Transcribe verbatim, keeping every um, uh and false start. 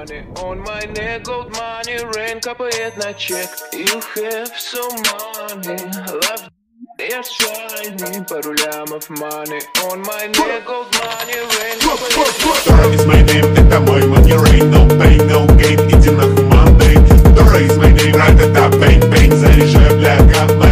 money on my neck, gold money, rain капает на чек. You have some money, love, я shiny, пару лямов money on my neck, gold money, rain капает на чек. Dora is my name, это мой money rain, no pain, no gain, иди нахуй Monday. Dora is my name, ра-та-та, бэнг, бэнг, заряжаю, бля, got my